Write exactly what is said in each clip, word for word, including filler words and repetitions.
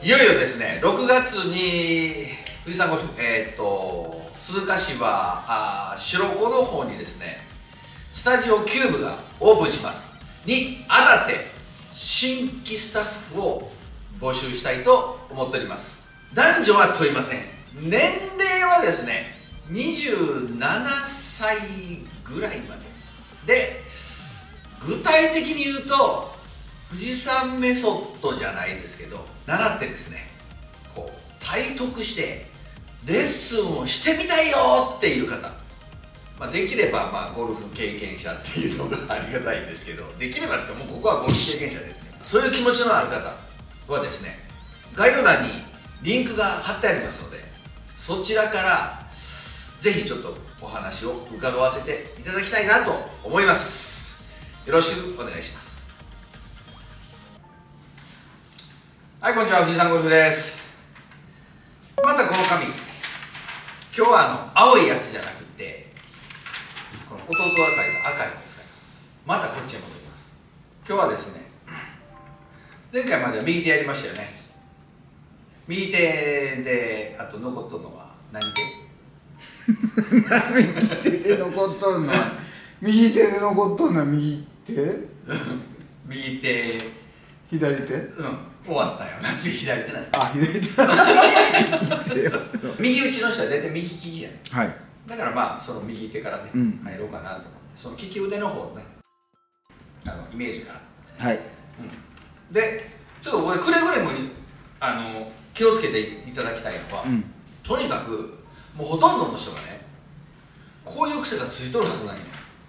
いよいよですね、ろくがつに富士山ゴルフ、えー、っと鈴鹿芝あ白子の方にですね、スタジオキューブがオープンしますにあたって、新規スタッフを募集したいと思っております。男女は問いません。年齢はですね、にじゅうななさいぐらいまでで、具体的に言うと富士山メソッドじゃないですけど、習ってですね、こう体得してレッスンをしてみたいよっていう方、まあ、できればまあゴルフ経験者っていうのがありがたいんですけど、できればっていうかもうここはゴルフ経験者ですね。そういう気持ちのある方はですね、概要欄にリンクが貼ってありますので、そちらからぜひちょっとお話を伺わせていただきたいなと思います。よろしくお願いします。はい、こんにちは、富士山ゴルフです。またこの紙、今日はあの青いやつじゃなくて、この弟が描いた赤いのを使います。またこっちへ戻ります。今日はですね、前回までは右手やりましたよね。右手で、あと残っとるのは何手？ 右手で残っとるのは右手で残っとるのは右手右手、 左手、 うん、終わったよな。次左手ない。 あ、左手右打ちの人は大体右利きじゃん。 はい。 だからまあその右手からね、うん、入ろうかなと思って、その利き腕の方をね、あのイメージから。はい、うん、でちょっとこれくれぐれもあの気をつけていただきたいのは、うん、とにかくもうほとんどの人がね、こういう癖がついとるはずなんよ。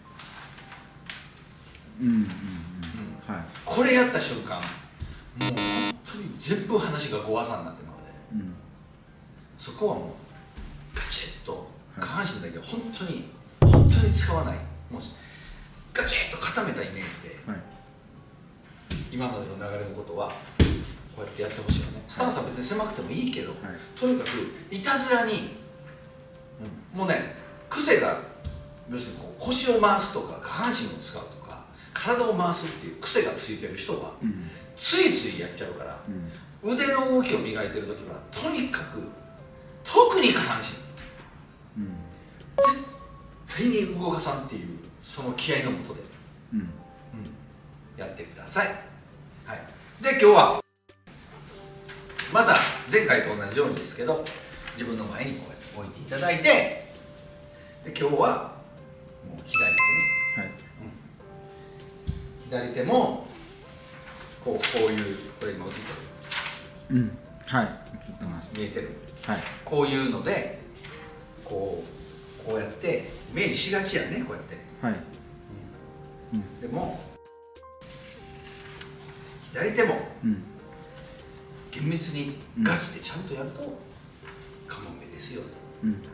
うんうんうん、はい、これやった瞬間、もう本当に全部話がごわさになってまうので、うん、そこはもうガチッと下半身だけは本当に本当に使わない、もうガチッと固めたイメージで、はい、今までの流れのことはこうやってやってほしいよね。スタンスは別に狭くてもいいけど、はい、とにかくいたずらに、うん、もうね、癖が要するにこう腰を回すとか下半身を使うとか体を回すっていう癖がついてる人は、うん、ついついやっちゃうから、うん、腕の動きを磨いてる時はとにかく特に下半身、うん、絶対に動かさんっていうその気合のもとで、うんうん、やってください。はい、で今日はまた前回と同じようにですけど、自分の前にこうやって置いていただいて、で今日はもう左手ね、はい、うん、左手もこうこういう、これ今映ってる、うん、はい、映ってます、見えてる、はい、こういうのでこうこうやってイメージしがちやね、こうやって、はい、うん、でも左手も、うん、厳密にガチでちゃんとやるとカモメですよと、うんうん、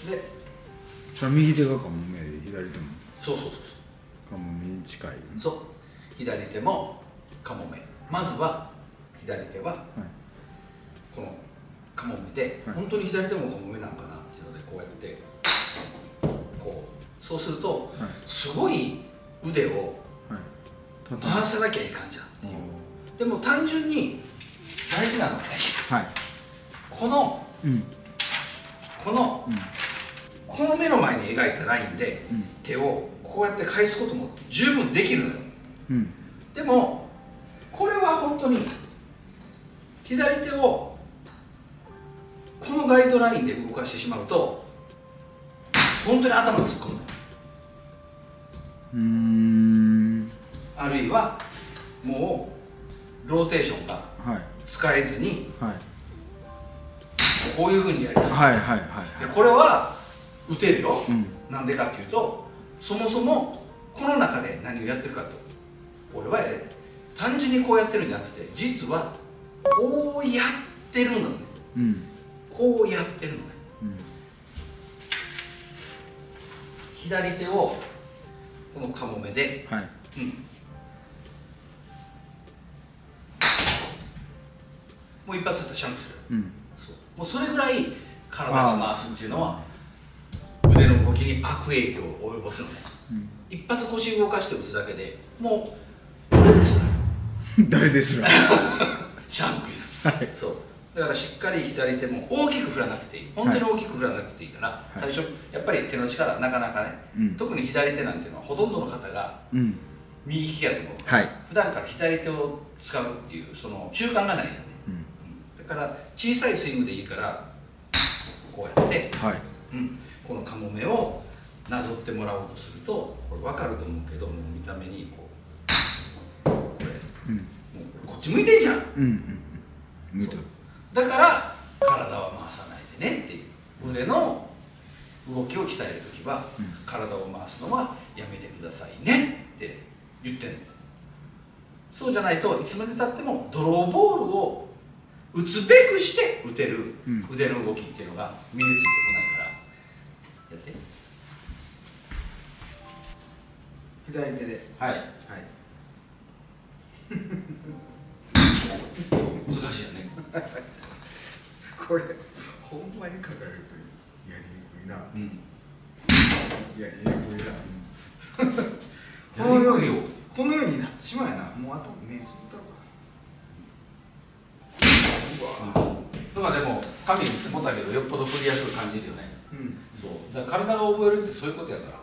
でそれ右手がカモメで左手も、 そうそうそうそう、 カモメに近い、ね、 そう、左手もカモメ、まずは左手は、はい、このカモメで、はい、本当に左手もカモメなんかなっていうのでこうやってこう、そうすると、はい、すごい腕を回さなきゃいかんじゃんっていう、でも単純に大事なのはね、はい、この、うん、この、うん、この目の前に描いたラインで、うん、手をこうやって返すことも十分できるのよ、うん、でもこれは本当に左手をこのガイドラインで動かしてしまうと本当に頭突っ込むのよ。うーん、あるいはもうローテーションが使えずに、はい、こういうふうにやりだす。これは打てるよ、うん、なんでかっていうと、そもそもこの中で何をやってるかと、俺はやれ単純にこうやってるんじゃなくて、実はこうやってるのね、うん、こうやってるのね、うん、左手をこのカモメで、はい、うん、もう一発だったらシャンクする、うん、そうもうそれぐらい体が回すっていうのは腕の動きに悪影響を及ぼすのね、うん、一発腰動かして打つだけでもう誰ですら誰ですらシャンクじゃん。 そうだからしっかり左手も大きく振らなくていい、本当に大きく振らなくていいから、はい、最初やっぱり手の力なかなかね、うん、特に左手なんていうのはほとんどの方が右利きやと思う、はい、普段から左手を使うっていうその習慣がないじゃんね、うん、だから小さいスイングでいいからこうやって、はいうん、このカモメをなぞってもらおうとするとこれ分かると思うけどもう見た目にこうこれ、うん、もうこっち向いてんじゃん、うんうんうん、向いてるだから体は回さないでねっていう腕の動きを鍛えるときは、うん、体を回すのはやめてくださいねって言ってんの。そうじゃないといつまでたってもドローボールを打つべくして打てる腕の動きっていうのが身についてこないからやって左手ではい、はい、難しいよねこれほんまに書かれるとやりにくいな、うん、やりにくいな、うん、このようにこのようになってしまうやな。もうあと目つぶったのかな。うわだからでも紙持ったけどよっぽど振りやすく感じるよね、うん、そうだから体が覚えるってそういうことやから。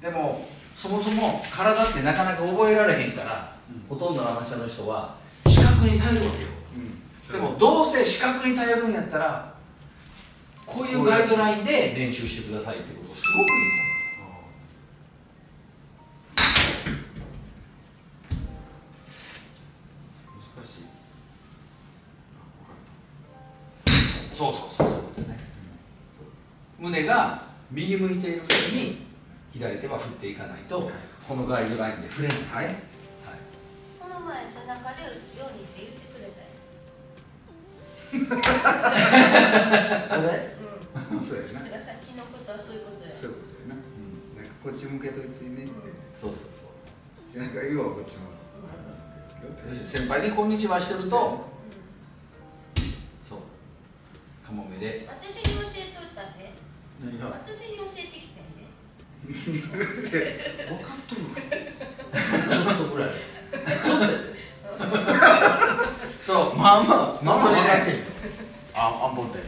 でもそもそも体ってなかなか覚えられへんから、うん、ほとんどのアマチュアの人は視覚に頼るわけよ、うん、でもどうせ視覚に頼るんやったらこういうガイドラインで練習してくださいってことをすごく言いたい。 難しい。 そうそうそうそういうことね、うん、胸が右向いている時に左手は振っていかないと、はい、このガイドラインで振れない、はい、はい、 この前背中で打つようにって言ってくれたよこれ、うん、そうやな。 だからさっきのことはそういうことや。 そういうことやな、うん、なんかこっち向けといてねって、うん、 そうそうそう背中言うわこっちの、 うん、先輩にこんにちはしてると、うん、そうカモメで私に教えといたんで何が私に教えてきてんで分かっとるちょっとぐらいちょっとそうまあまあまあまあ分かってんよあ、あんぽんで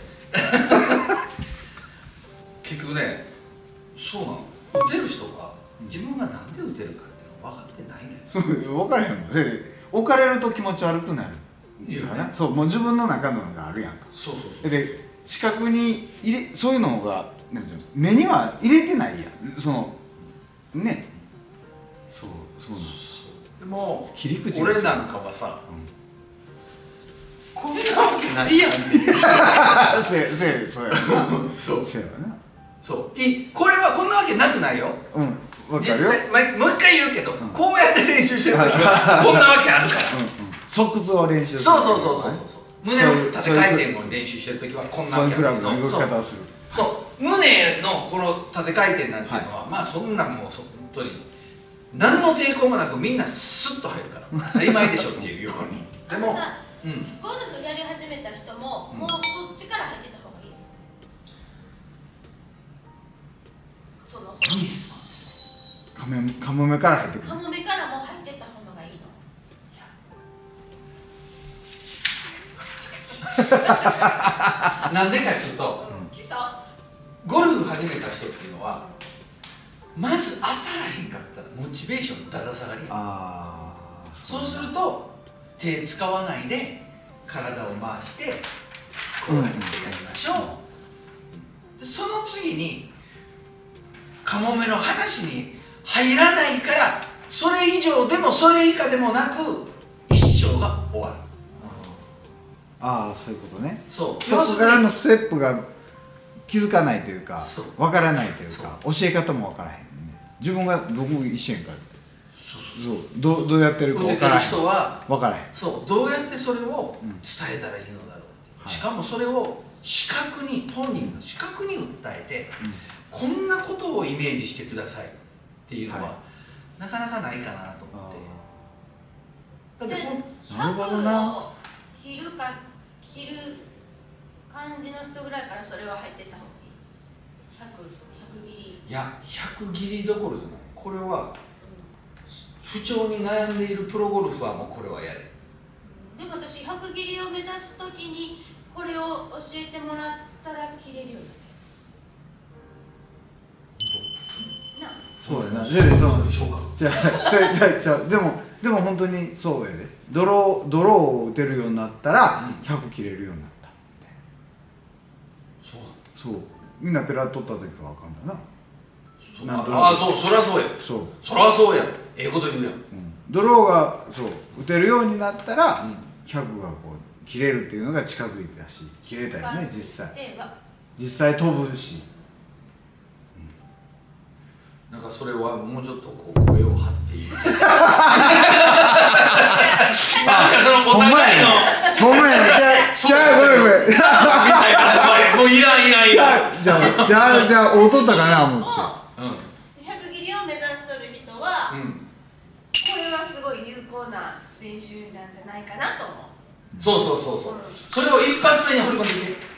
結局ねそうなの打てる人が自分がなんで打てるかっていうの分かってないのよ。 そう分からへんもん。置かれると気持ち悪くなるいいよね。そうもう自分の中のがあるやんか。 そうそうそうで視覚に入れそういうのが目には入れてないやんそのねそうそうなんです。 でも切り口俺なんかはさ、うん、こんなわけないやんってせせそうやなそうせやなそういこれはこんなわけなくないよ、うん、分かるよ。実際もう一回言うけど、うん、こうやって練習してる時はこんなわけあるから、うん、うん、 側屈を練習する。 そうそうそうそうそう胸の縦回転を練習してる時はこんなわけあるけど、 そういう動き方をする。 そう胸のこの縦回転なんていうのは、はい、まあそんなもう本当に何の抵抗もなくみんなスッと入るから当たり前でしょっていうようにでもさ、うん、ゴルフやり始めた人も、うん、もうそっちから入ってた方がいい。そのそのいい質問ですカモカモメから入ってくる。 カモメからもう入ってった方がいいのなんでかというと、うん、基礎ゴルフ始めた人っていうのはまず当たらへんかったらモチベーションだだ下がりや。あそうすると手使わないで体を回してこうやってやりましょう、うん、でその次にカモメの話に入らないからそれ以上でもそれ以下でもなく一生が終わる。 ああそういうことね。 そうそこからのステップが気づかないというか分からないというか教え方も分からへんね。自分がどこ一緒やんかそうそうそうどうどうやってるか分からへん。 人は分からへん。 そうどうやってそれを伝えたらいいのだろう、うん、しかもそれを視覚に本人の視覚に訴えて、うん、こんなことをイメージしてくださいっていうのは、はい、なかなかないかなと思って。 だってこんなるほどな。切るか切る感じの人ぐらいからそれは入ってた方がいい。ひゃく、ひゃく切り。 いやひゃく切りどころじゃない。これは、うん、不調に悩んでいるプロゴルファーもこれはやれ。 でも私ひゃくく切りを目指すときにこれを教えてもらったら切れるようになる。 そうやな。で、そうじゃあ、じゃあ、じゃあ、でも、でも本当にそうやで。泥、泥を打てるようになったら、ひゃく切れるようになった。 そう。 そう。みんなペラ取った時はわかんないな。 ああ、そう、そりゃそうや。そう。そりゃそうや。ええこと言うやん。 泥が、そう、打てるようになったら、ひゃくがこう、切れるっていうのが近づいたし、切れたよね、実際。実際飛ぶし。 なんかそれはもうちょっとこう声を張っている。なんかそのお互いの。 ごめん、じゃあ、じゃあ、ごめんごめん。みたいな、もういらんいらんいらん。 じゃあ、じゃあ、じゃあ、劣ったかな思って。 ひゃく切りを目指しとる人は、これはすごい有効な練習なんじゃないかなと思う。 そうそうそうそう。それを一発目に掘り込んでいけ。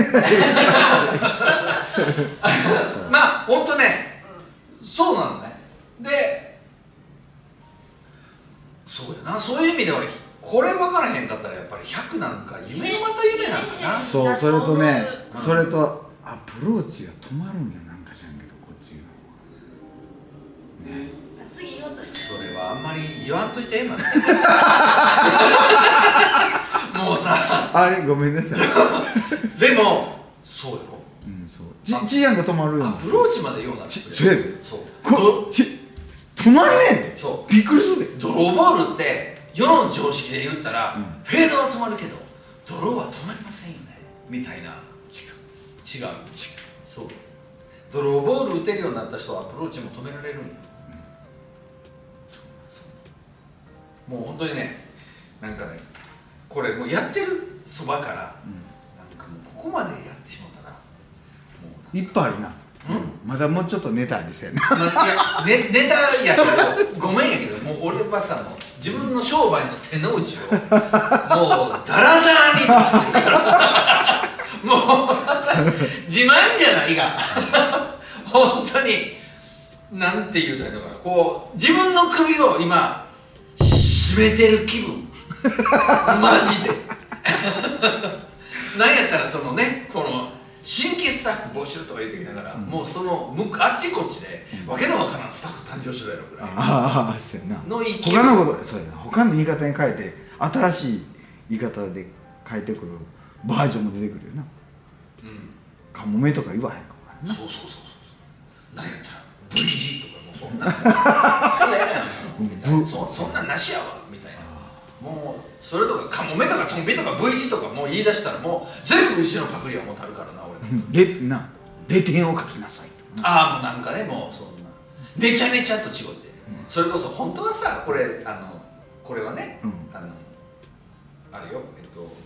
まあ、ほんとね。そうなのね。で、そうやな、そういう意味ではこれ分からへんかったらやっぱりひゃくなんか夢のまた夢なんかな。 そう、それとね、それとアプローチが止まるんや、なんか知らんけど、こっちがね。 次言おうとしてそれはあんまり言わんといて今ね。もうさあれ、ごめんなさい。 でもそうよ。 ち、ちやんが止まるよ。 アプローチまでようなってそうやで。 そう。 こ、ち、止まんねんで。そう。びっくりするで。 ドローボールって世の常識で言ったら、フェードは止まるけどドローは止まりませんよねみたいな。違う。違う。違う。そう。ドローボール打てるようになった人はアプローチも止められるんよ。そうそう。もう本当にね、なんかね、これもうやってるそばから、なんかもうここまでやってしまったら。 いっぱいあるな。まだもうちょっとネタありそうやな。 いや、ネタやけど、ごめんやけど、もう俺はさ、自分の商売の手の内を、もうダラダラに出してるから、もう、自慢じゃないが、本当に、なんて言うたらいいのかな、こう、自分の首を今、締めてる気分。マジで。なんやったら、そのね、この、新規スタッフ募集とか言ってきながら、うん、もうそのあっちこっちで、うん、わけのわからんスタッフ誕生するやろぐらいああそうやなの勢い他のことそうやな他の言い方に変えて新しい言い方で変えてくるバージョンも出てくるよな、うん、カモメとか言わへんかもなそうそうそうそうなんやったら ブイジー とかもそんなそ, そんなんなしやわみたいなもうそれとかカモメとかトンビとか ブイジー とかもう言い出したらもう全部うちのパクリはもうたるからな俺レなレ点を書きなさいああもうなんかねもうそんなねちゃねちゃと違って、うん、それこそ本当はさこれあのこれはね、うん、あのあれよえっともう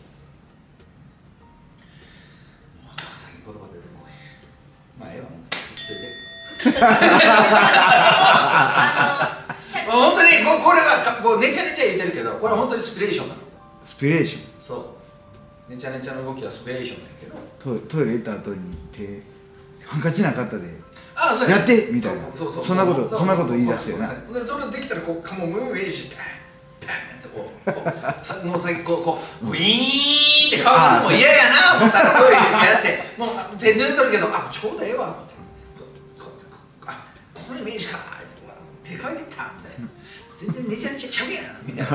先言葉出てこないまあええわもう言っといて本当にここれはこうねちゃねちゃ言ってるけどこれは本当にスピレーションなのスピレーションそうねちゃねちゃの動きはスピレーションだけどトイレ行った後に手ハンカチなかったでああそうやってみたいなそうそうそんなことそんなこと言い出すよなでそれできたらこうかもむむいしパンパンってこうもう最後こうウィーンって顔がもう嫌やな思ったらトイレでやってもう手抜いとるけどあちょうどええわ思ってあこのイメージか手書いてたみたいな全然ねちゃねちゃちゃうやんみたいな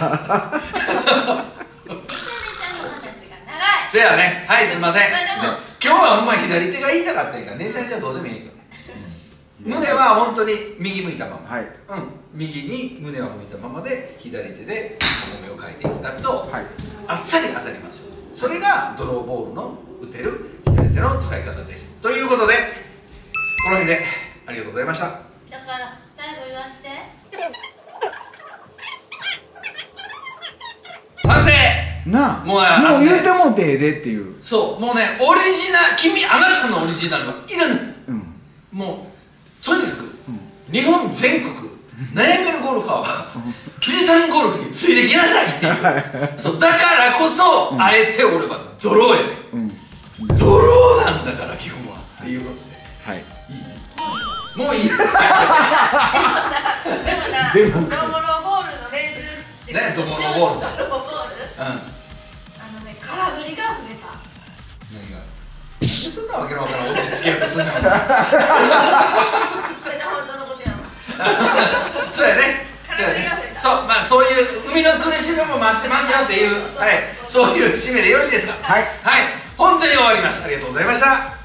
せやねはいすいません今日はほんま左手が言いたかったんやからねちゃねちゃどうでもいいけど胸は本当に右向いたまま、はいうん、右に胸は向いたままで左手でもめを書いていただくと、はい、あっさり当たりますよそれがドローボールの打てる左手の使い方ですということでこの辺でありがとうございましただから最後言わして賛成なあもうもう言うてもうてええでっていうそうもうねオリジナル君あなたのオリジナルはいらない、うん、もうとにかく、うん、日本全国悩めるゴルファーは富士山ゴルフについてきなさいっていうそうだからこそ、うん、あえて俺はドローやで、うん、ドローなんだから基本はっていうことではいいいもういいでもなでもなドモロボールの練習してねドモロボールだドモロボールうんわからん落ち着けようとすんねん。それで本当のことやん。 そうやね。そう、まあそういう海の苦しみも待ってますよっていう、はい、そういう締めでよろしいですか。 はい、 はい、本当に終わります。ありがとうございました。